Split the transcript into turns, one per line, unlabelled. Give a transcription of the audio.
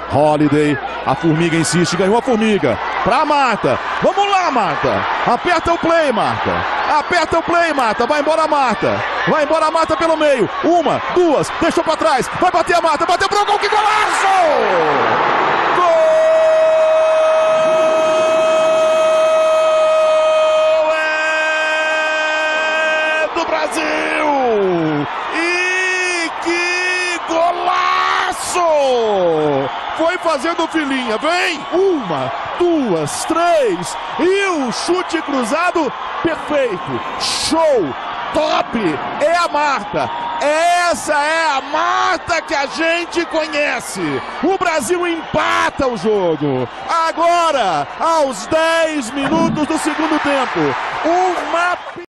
Holiday, a Formiga insiste, ganhou a Formiga. Pra Marta. Vamos lá, Marta. Aperta o play, Marta. Aperta o play, Marta. Vai embora a Marta. Vai embora a Marta pelo meio. Uma, duas, deixou pra trás. Vai bater a Marta. Bateu pro gol. Que golaço! Gol! É do Brasil! E que golaço! Foi fazendo filinha, vem, uma, duas, três, e o chute cruzado, perfeito, show, top, é a Marta, essa é a Marta que a gente conhece, o Brasil empata o jogo, agora, aos 10 minutos do segundo tempo, uma